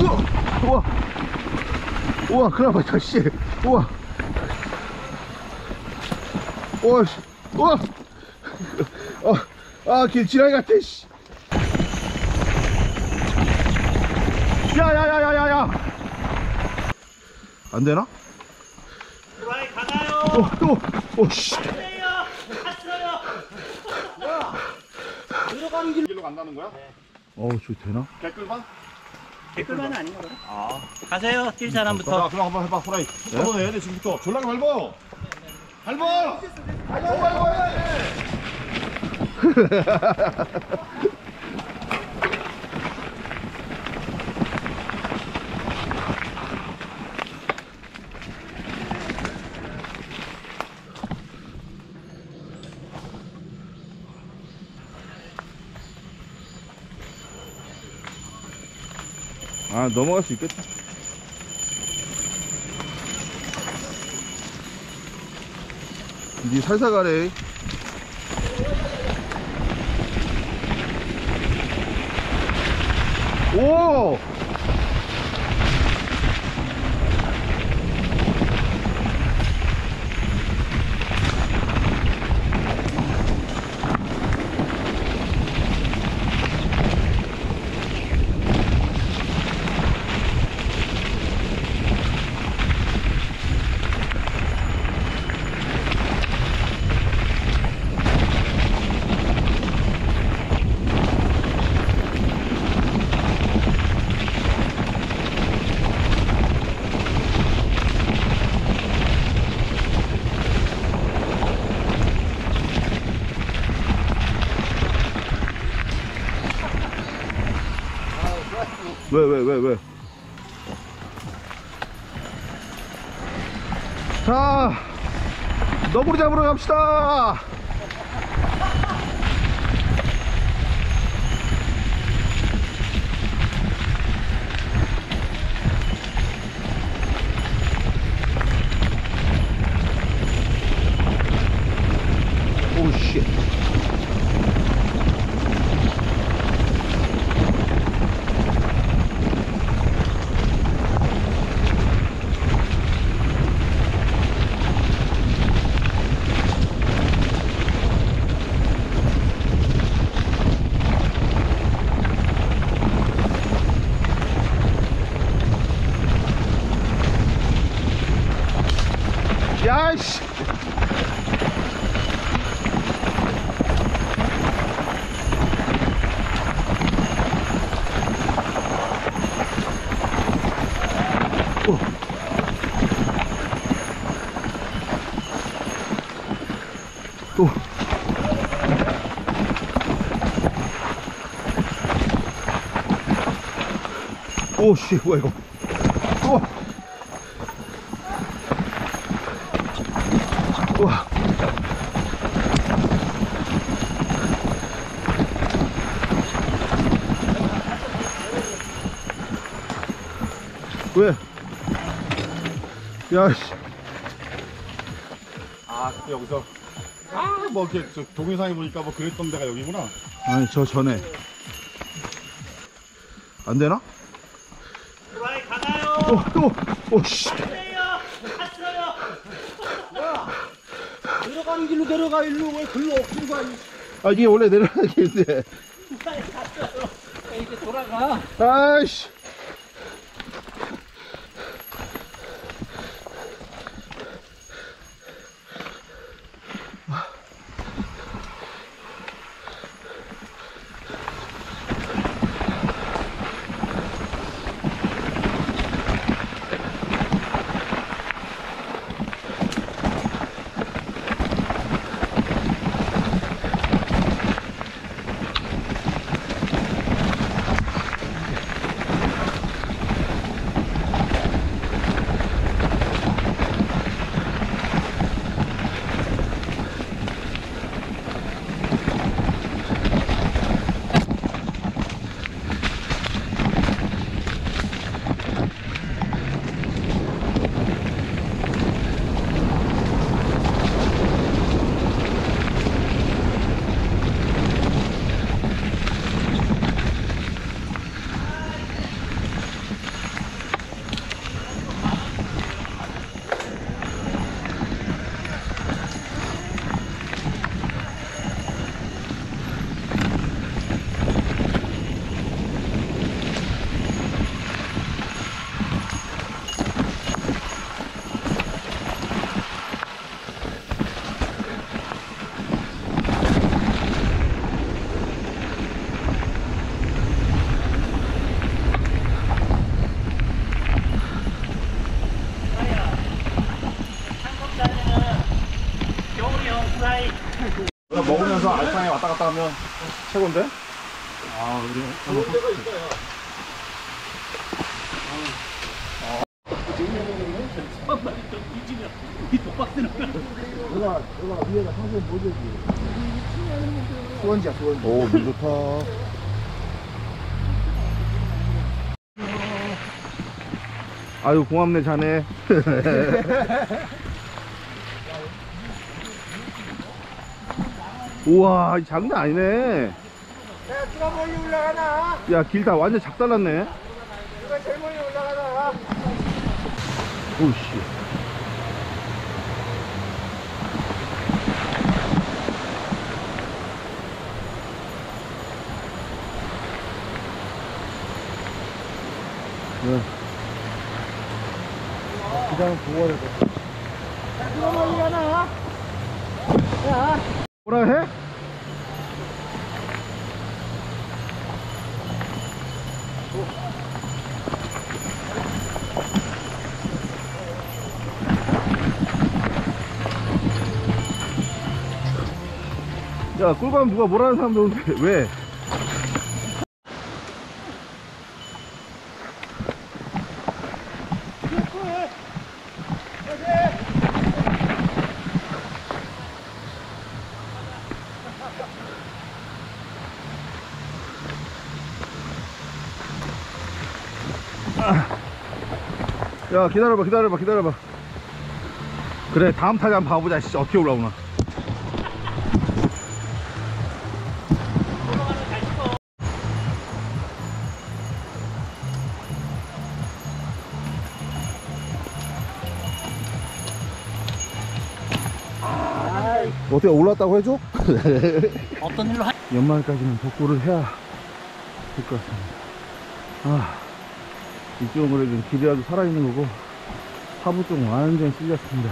우와. 우와, 큰일 났다, 씨. 우와. 우와, 씨. 우와. 길 지나기 같아, 씨. 야. 안 되나? 도라이 가나요? 씨. 안돼요. 갔어요. 들어가는 길로 간다는 거야? 네. 저 되나? 개꿀만? 댓글만은 아닌가 보다. 가세요. 뛸 사람부터. 자, 그럼 한번 해봐, 후라이. 한번 해야 돼, 지금부터. 졸라게 밟어! 밟어! 밟어! 넘어갈 수 있겠다. 니 살살 가래. 오! 왜? 자, 너구리 잡으러 갑시다. 오, 씨. 야이씨. 오, 씨, 뭐야 이거. 우와. 왜? 야, 씨. 그때 여기서. 뭐 이렇게 동영상에 보니까 뭐 그랬던 데가 여기구나. 아니, 저 전에. 안 되나? 도라이 가나요? 씨. 안돼요. 갔어요. 들어가는 길로 내려가, 일로. 왜 글로 엎친 거야? 이게 원래 내려가는 길인데. 도라이 갔어요. 이제 돌아가. 아이씨. 왔다 가면 최고인데? 아, 그래. 좋은 데가 있어요. 정말 뒤지면 이 독박스는 여기가 위에가 평소에 모르지. 수원지야, 수원지. 오, 물 좋다. 아유, 고맙네, 자네. 우와, 이 장난 아니네. 야, 누가 멀리 올라가나? 야, 길 다 완전 작살났네. 누가 제일 멀리 올라가나? 오씨. 그냥 보호를 해. 야, 누가 멀리 가나? 뭐라 해? 야, 끌고 가면 누가 뭐라는 사람도 오는데 왜? 야, 기다려봐. 그래, 다음 타자 한번 봐보자. 씨, 어떻게 올라오나. 어떻게 올랐다고 해줘? 어떤 일로 하... 연말까지는 복구를 해야 될 것 같습니다. 아, 이쪽은 그래도 길이라도 살아있는 거고 하부 쪽 완전히 쓸렸습니다.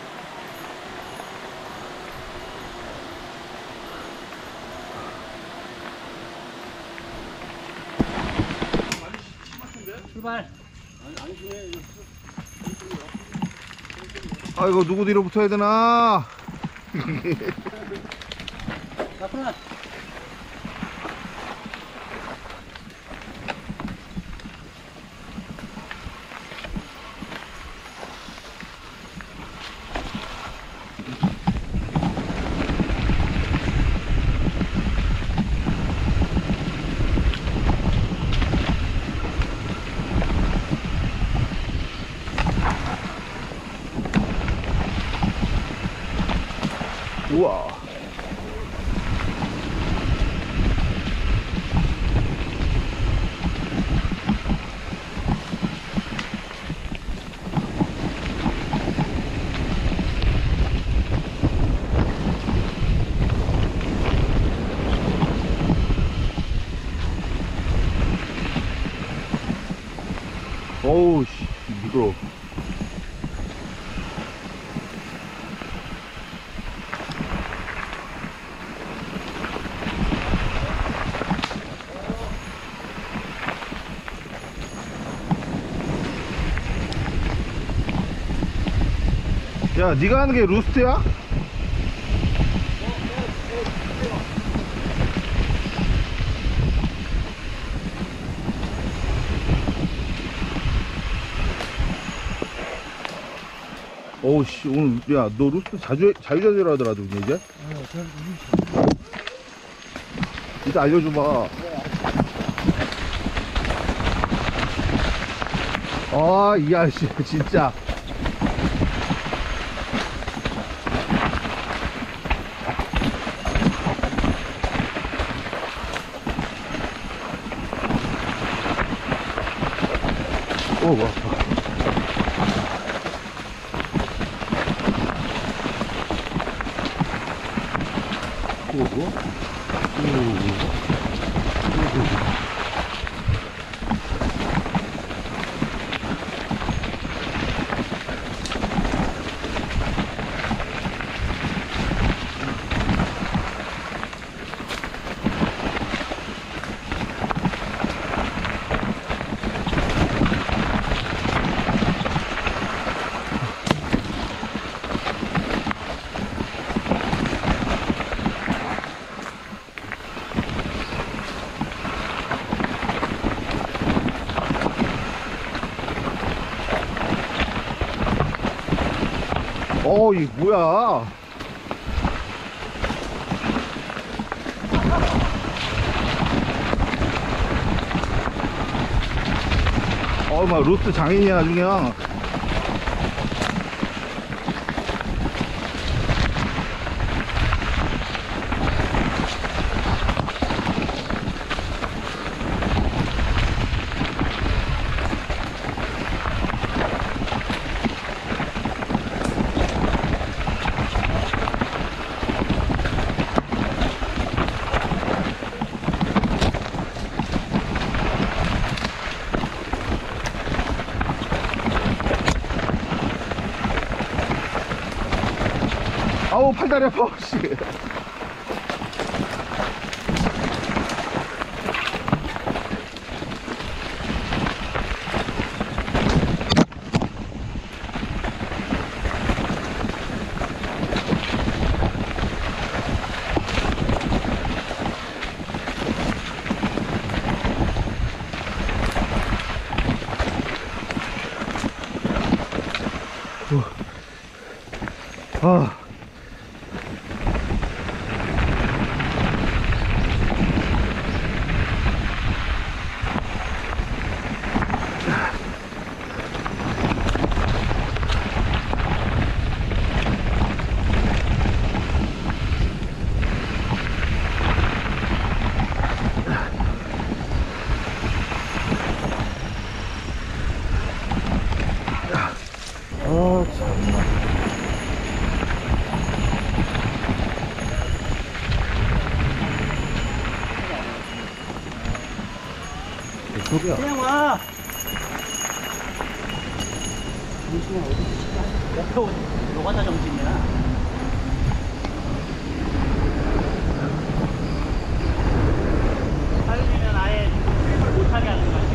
출발. 아이고, 누구 뒤로 붙어야 되나? 나쁘나. 우와. 어우, 씨, 미끄러워. 야, 네가 하는 게 루스트야? 어우씨, 오늘 야, 너 루스트 자유자재로 하더라도 이제? 이따 알려줘봐. 아, 이 아저씨 진짜. 오, 와. 이 뭐야? 막 로스 장인이야 아주 그냥. 아우 팔다리 아파 씨. 아 참나. 소리야. 그냥 와. 정신이 어디 있을까? 노가다 정신이야. 살리면 아예 못하게 하는 거야.